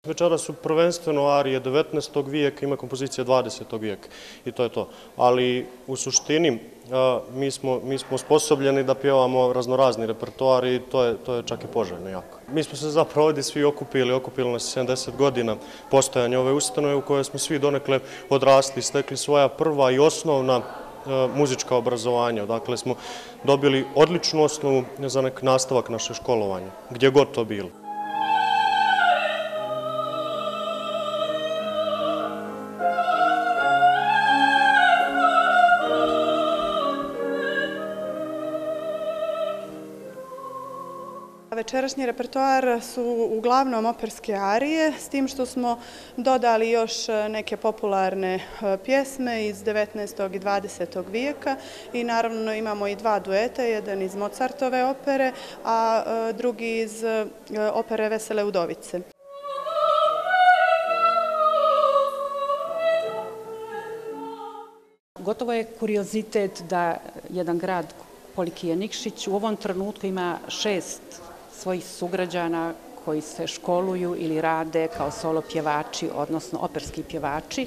Večeras su prvenstveno arije 19. vijeka, ima kompozicija 20. vijeka i to je to. Ali u suštini mi smo osposobljeni da pjevamo raznorazni repertoar i to je čak i poželjno jako. Mi smo se zapravo ovdje svi okupili nas 70 godina postojanja ove ustanove u kojoj smo svi donekle odrasli, stekli svoja prva i osnovna muzička obrazovanja. Dakle, smo dobili odličnu osnovu za nek nastavak naše školovanja, gdje god to bilo. Večerašnji repertoar su uglavnom operske arije, s tim što smo dodali još neke popularne pjesme iz 19. i 20. vijeka i naravno imamo i dva dueta, jedan iz Mozartove opere, a drugi iz opere Vesele udovice. Gotovo je kuriozitet da jedan grad koliki je Nikšić u ovom trenutku ima 6 svojih sugrađana koji se školuju ili rade kao solo pjevači, odnosno operski pjevači.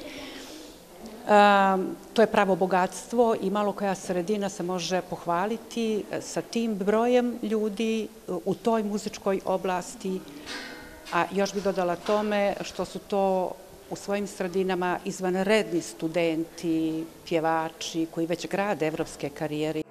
To je pravo bogatstvo i malo koja sredina se može pohvaliti sa tim brojem ljudi u toj muzičkoj oblasti, a još bih dodala tome što su to u svojim sredinama izvanredni studenti, pjevači koji već grade evropske karijere.